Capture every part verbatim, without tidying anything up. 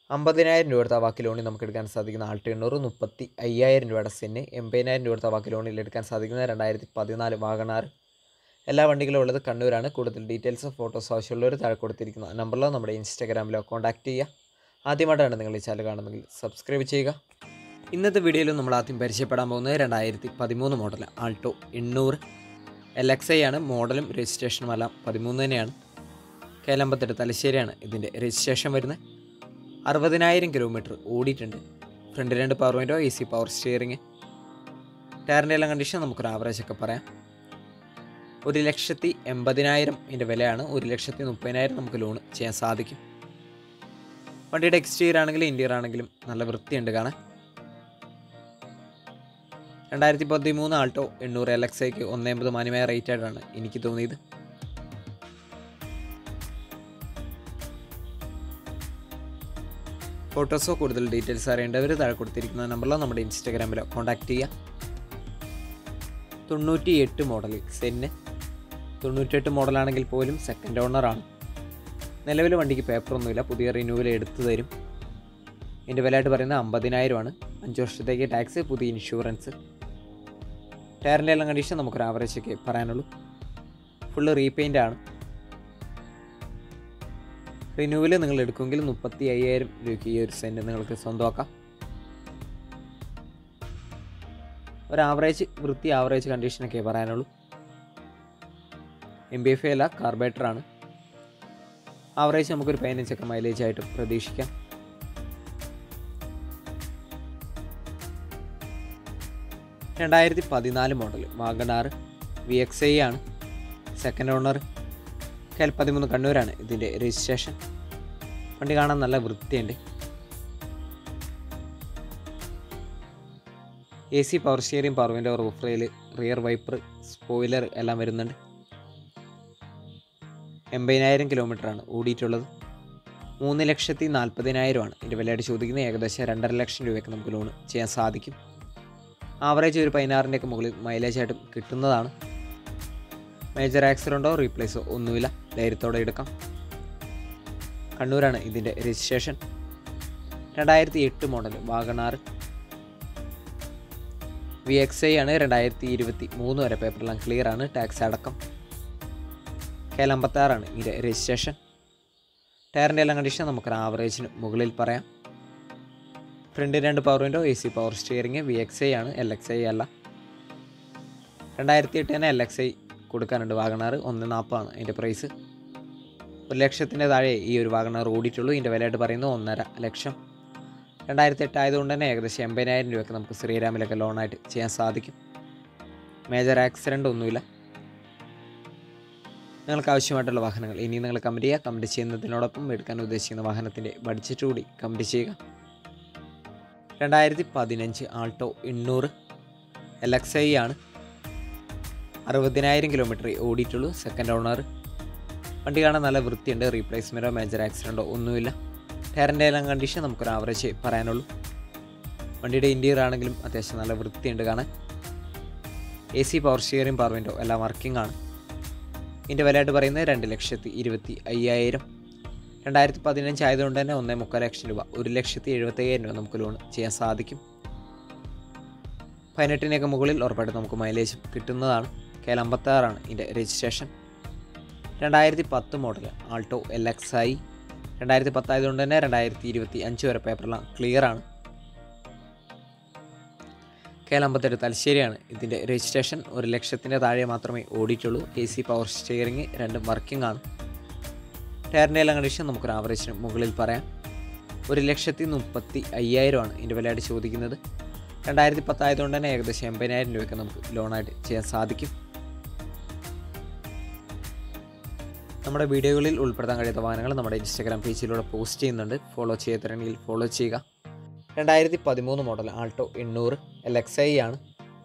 അമ്പതിനായിരം രൂപ കൊടുത്ത വാക്ക് ലോണിൽ നമുക്ക് എടുക്കാൻ സാധിക്കുന്ന ആൾട്ടോ എണ്ണൂറ്, മുപ്പത്തി അയ്യായിരം രൂപയുടെ സെന്ന്, എൺപതിനായിരം രൂപ കൊടുത്ത വാക്ക് ലോണിൽ എടുക്കാൻ സാധിക്കുന്ന രണ്ടായിരത്തി പതിനാല് വാഗണാർ. എല്ലാ വണ്ടികളും ഉള്ളത് കണ്ണൂരാണ്. കൂടുതൽ ഡീറ്റെയിൽസും ഫോട്ടോസും ആവശ്യമുള്ളവർ താഴെ കൊടുത്തിരിക്കുന്ന നമ്പറിലോ നമ്മുടെ ഇൻസ്റ്റാഗ്രാമിലോ കോൺടാക്ട് ചെയ്യുക. ആദ്യമായിട്ടാണ് നിങ്ങൾ ഈ ചാനൽ കാണുന്നതെങ്കിൽ സബ്സ്ക്രൈബ് ചെയ്യുക. ഇന്നത്തെ വീഡിയോയിൽ നമ്മൾ ആദ്യം പരിചയപ്പെടാൻ പോകുന്നത് രണ്ടായിരത്തി പതിമൂന്ന് മോഡൽ ആൾട്ടോ എണ്ണൂറ് എൽ എക്സ് ഐ ആണ്. മോഡലും രജിസ്ട്രേഷനും എല്ലാം പതിമൂന്ന് തന്നെയാണ്. കേലമ്പത്തെട്ട് തലശ്ശേരിയാണ് ഇതിൻ്റെ രജിസ്ട്രേഷൻ വരുന്നത്. അറുപതിനായിരം കിലോമീറ്റർ ഓടിയിട്ടുണ്ട്. ഫ്രണ്ട് രണ്ട് power window, A C power steering. ടയറിൻ്റെ എല്ലാം കണ്ടീഷൻ നമുക്കൊരു ആവറേജ് ഒക്കെ പറയാം. ഒരു ലക്ഷത്തി എൺപതിനായിരം ഇതിൻ്റെ വിലയാണ്. ഒരു ലക്ഷത്തി മുപ്പതിനായിരം നമുക്ക് ലോൺ ചെയ്യാൻ സാധിക്കും. വണ്ടിയുടെ എക്സ്റ്റീരിയർ ആണെങ്കിലും ഇൻറ്റീരിയർ ആണെങ്കിലും നല്ല വൃത്തിയുണ്ട് കാണാൻ. രണ്ടായിരത്തി പതിമൂന്ന് ആൾട്ടോ എണ്ണൂറ് എൽ എക്സ് ഐക്ക് ഒന്ന് എൺപത് മാന്യമായ റേറ്റ് ആയിട്ടാണ് എനിക്ക് തോന്നിയത്. ഫോട്ടോസോ കൂടുതൽ ഡീറ്റെയിൽസ് അറിയേണ്ടവർ താഴെ കൊടുത്തിരിക്കുന്ന നമ്പറിലോ നമ്മുടെ ഇൻസ്റ്റാഗ്രാമിലോ കോൺടാക്ട് ചെയ്യുക. തൊണ്ണൂറ്റി എട്ട് മോഡൽ സെന്ന്. തൊണ്ണൂറ്റെട്ട് മോഡലാണെങ്കിൽ പോലും സെക്കൻഡ് ഓണറാണ്. നിലവിൽ വണ്ടിക്ക് പേപ്പറൊന്നുമില്ല. പുതിയ റിന്യൂവൽ എടുത്തു തരും. ഇതിൻ്റെ വിലയായിട്ട് പറയുന്നത് അമ്പതിനായിരമാണ്. അഞ്ച് വർഷത്തേക്ക് ടാക്സ്, പുതിയ ഇൻഷുറൻസ്. ടയറിൻ്റെ എല്ലാം കണ്ടീഷൻ നമുക്കൊരു ആവറേജൊക്കെ പറയാനുള്ളൂ. ഫുള്ള് റീപെയിൻ്റ് ആണ്. റിന്യൂവൽ നിങ്ങൾ എടുക്കുമെങ്കിൽ മുപ്പത്തി അയ്യായിരം രൂപയ്ക്ക് ഈ ഒരു സെൻറ്റ് നിങ്ങൾക്ക് സ്വന്തമാക്കാം. ഒരു ആവറേജ് വൃത്തി, ആവറേജ് കണ്ടീഷനൊക്കെ പറയാനുള്ളൂ. എം ബി എഫ് അല്ല, കാർബേറ്ററാണ്. ആവറേജ് നമുക്കൊരു പതിനഞ്ചൊക്കെ മൈലേജ് ആയിട്ട് പ്രതീക്ഷിക്കാം. രണ്ടായിരത്തി പതിനാല് model Wagon R V X I ആണ്. Second owner. കെൽ പതിമൂന്ന് കണ്ണൂരാണ് ഇതിൻ്റെ രജിസ്ട്രേഷൻ. വണ്ടി കാണാൻ നല്ല വൃത്തിയുണ്ട്. A C power steering, power window, roof rail, rear wiper, spoiler എല്ലാം വരുന്നുണ്ട്. എൺപതിനായിരം കിലോമീറ്ററാണ് ഓടിയിട്ടുള്ളത്. മൂന്ന് ലക്ഷത്തി നാൽപ്പതിനായിരമാണ് ഇതിൻ്റെ വിലയായിട്ട് ചോദിക്കുന്നത്. ഏകദേശം രണ്ടര ലക്ഷം രൂപയ്ക്ക് നമുക്ക് ലോൺ ചെയ്യാൻ സാധിക്കും. ആവറേജ് ഒരു പതിനാറിൻ്റെയൊക്കെ മുകളിൽ മൈലേജായിട്ട് കിട്ടുന്നതാണ്. മേജർ ആക്സിഡൻറ്റോ റീപ്ലേസോ ഒന്നുമില്ല. ധൈര്യത്തോടെ എടുക്കാം. കണ്ണൂരാണ് ഇതിൻ്റെ രജിസ്ട്രേഷൻ. രണ്ടായിരത്തി എട്ട് model Wagon R V X I ആണ്. രണ്ടായിരത്തി ഇരുപത്തി മൂന്ന് വരെ പേപ്പറെല്ലാം ക്ലിയർ ആണ്, ടാക്സ് അടക്കം. കേൽ അമ്പത്താറാണ് ഇതിൻ്റെ രജിസ്ട്രേഷൻ. ടയറിൻ്റെ എല്ലാം കണ്ടീഷൻ നമുക്കൊരു ആവറേജിന് മുകളിൽ പറയാം. ഫ്രണ്ട് രണ്ട് power window, A C power steering. V X I ആണ്, എൽ എക്സ് ഐ അല്ല. രണ്ടായിരത്തി എട്ട് തന്നെ എൽ എക്സ് ഐ കൊടുക്കാനുണ്ട്. വാഗണാർ ഒന്ന് നാൽപ്പതാണ് അതിൻ്റെ പ്രൈസ്. ഒരു ലക്ഷത്തിൻ്റെ താഴെ ഈ ഒരു വാഗണാർ ഓടിയിട്ടുള്ളൂ. ഇതിൻ്റെ വിലയായിട്ട് പറയുന്നത് ഒന്നര ലക്ഷം. രണ്ടായിരത്തി എട്ട് ആയതുകൊണ്ട് തന്നെ ഏകദേശം എൺപതിനായിരം രൂപയ്ക്ക് നമുക്ക് ശ്രീരാമിലൊക്കെ ലോണായിട്ട് ചെയ്യാൻ സാധിക്കും. മേജർ ആക്സിഡൻ്റ് ഒന്നുമില്ല. നിങ്ങൾക്ക് ആവശ്യമായിട്ടുള്ള വാഹനങ്ങൾ ഇനി നിങ്ങൾ കമൻറ്റ് ചെയ്യുക. കമൻറ്റ് ചെയ്യുന്നതിനോടൊപ്പം എടുക്കാൻ ഉദ്ദേശിക്കുന്ന വാഹനത്തിൻ്റെ ബഡ്ജറ്റ് കൂടി കമൻറ്റ് ചെയ്യുക. രണ്ടായിരത്തി പതിനഞ്ച് ആൾട്ടോ എണ്ണൂറ് എൽ എക്സ് ഐ ആണ്. അറുപതിനായിരം കിലോമീറ്റർ ഓടിയിട്ടുള്ളൂ. Second owner. വണ്ടി കാണാൻ നല്ല വൃത്തിയുണ്ട്. റീപ്ലേസ്മെൻറ്റോ മേജർ ആക്സിഡൻറ്റോ ഒന്നുമില്ല. ടയറിൻ്റെ എല്ലാം കണ്ടീഷൻ നമുക്കൊരു ആവറേജ് പറയാനുള്ളൂ. വണ്ടിയുടെ ഇൻറ്റീരിയർ ആണെങ്കിലും അത്യാവശ്യം നല്ല വൃത്തിയുണ്ട് കാണാൻ. A C power steering, power window എല്ലാം വർക്കിംഗ് ആണ്. ഇതിൻ്റെ വിലയായിട്ട് പറയുന്നത് രണ്ട് ലക്ഷത്തി ഇരുപത്തി അയ്യായിരം. രണ്ടായിരത്തി പതിനഞ്ച് ആയതുകൊണ്ട് തന്നെ ഒന്നേ മുക്കാൽ ലക്ഷം രൂപ, ഒരു ലക്ഷത്തി എഴുപത്തയ്യായിരം രൂപ നമുക്ക് ലോൺ ചെയ്യാൻ സാധിക്കും. പതിനെട്ടിനൊക്കെ മുകളിൽ ഉറപ്പായിട്ട് നമുക്ക് മൈലേജ് കിട്ടുന്നതാണ്. കേൽ അമ്പത്താറാണ് ഇതിൻ്റെ രജിസ്ട്രേഷൻ. രണ്ടായിരത്തി പത്ത് model Alto L X I. രണ്ടായിരത്തി പത്തായതുകൊണ്ട് തന്നെ രണ്ടായിരത്തി ഇരുപത്തി അഞ്ച് വരെ പേപ്പറെല്ലാം ക്ലിയർ ആണ്. കേൽ അമ്പത്തെട്ട് തലശ്ശേരിയാണ് ഇതിൻ്റെ രജിസ്ട്രേഷൻ. ഒരു ലക്ഷത്തിൻ്റെ താഴെ മാത്രമേ ഓടിയിട്ടുള്ളൂ. എ സി പവർ സ്റ്റിയറിംഗ് രണ്ടും വർക്കിംഗ് ആണ്. ടയറിൻ്റെ എല്ലാം കണ്ടീഷൻ നമുക്കൊരു ആവറേജിന് മുകളിൽ പറയാം. ഒരു ലക്ഷത്തി മുപ്പത്തി അയ്യായിരമാണ് ഇതിൻ്റെ വിലയായിട്ട് ചോദിക്കുന്നത്. രണ്ടായിരത്തി പത്തായതുകൊണ്ട് തന്നെ ഏകദേശം എൺപതിനായിരം രൂപയ്ക്ക് നമുക്ക് ലോണായിട്ട് ചെയ്യാൻ സാധിക്കും. നമ്മുടെ വീഡിയോകളിൽ ഉൾപ്പെടുത്താൻ കഴിയാത്ത വാഹനങ്ങൾ നമ്മുടെ ഇൻസ്റ്റാഗ്രാം പേജിലൂടെ പോസ്റ്റ് ചെയ്യുന്നുണ്ട്. ഫോളോ ചെയ്യാത്തവരെങ്കിൽ ഫോളോ ചെയ്യുക. രണ്ടായിരത്തി പതിമൂന്ന് മോഡൽ ആൾട്ടോ എണ്ണൂറ് എൽ എക്സ് ഐ ആണ്.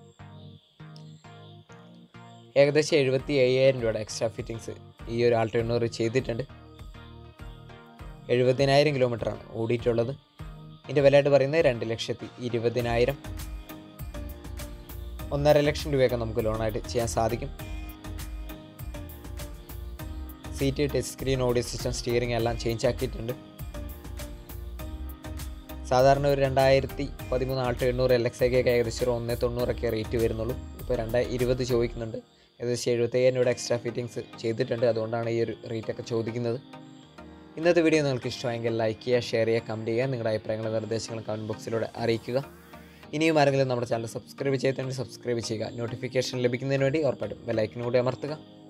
ഏകദേശം എഴുപത്തി അയ്യായിരം രൂപയുടെ എക്സ്ട്രാ ഫിറ്റിങ്സ് ഈ ഒരു ആൾട്ടോ എണ്ണൂറ് ചെയ്തിട്ടുണ്ട്. എഴുപതിനായിരം കിലോമീറ്ററാണ് ഓടിയിട്ടുള്ളത്. ഇതിൻ്റെ വിലയായിട്ട് പറയുന്നത് രണ്ട് ലക്ഷത്തി ഇരുപതിനായിരം. ഒന്നര ലക്ഷം രൂപയൊക്കെ നമുക്ക് ലോണായിട്ട് ചെയ്യാൻ സാധിക്കും. Seat, touch screen, audio system, steering എല്ലാം ചേഞ്ച് ആക്കിയിട്ടുണ്ട്. സാധാരണ ഒരു രണ്ടായിരത്തി പതിമൂന്ന് ആൾട്ടോ എണ്ണൂറ് എൽ എക്സ് ഒക്കെ ഏകദേശം ഒരു ഒന്ന് തൊണ്ണൂറൊക്കെ റേറ്റ് വരുന്നുള്ളൂ. ഇപ്പോൾ രണ്ടായി ഇരുപത് ചോദിക്കുന്നുണ്ട്. ഏകദേശം എഴുപത്തയ്യായിരം രൂപയുടെ എക്സ്ട്രാ ഫിറ്റിങ്സ് ചെയ്തിട്ടുണ്ട്. അതുകൊണ്ടാണ് ഈ ഒരു റേറ്റൊക്കെ ചോദിക്കുന്നത്. ഇന്നത്തെ വീഡിയോ നിങ്ങൾക്ക് ഇഷ്ടമായെങ്കിൽ ലൈക്ക് ചെയ്യുക, ഷെയർ ചെയ്യുക, കമൻറ്റ് ചെയ്യുക. നിങ്ങളുടെ അഭിപ്രായങ്ങളും നിർദ്ദേശങ്ങളും കമൻറ്റ് ബോക്സിലൂടെ അറിയിക്കുക. ഇനിയും ആരെങ്കിലും നമ്മുടെ ചാനൽ സബ്സ്ക്രൈബ് ചെയ്തിട്ടുണ്ടെങ്കിൽ സബ്സ്ക്രൈബ് ചെയ്യുക. നോട്ടിഫിക്കേഷൻ ലഭിക്കുന്നതിന് വേണ്ടി ഉറപ്പായിട്ടും ബെല്ലൈക്കനും കൂടി അമർത്തുക.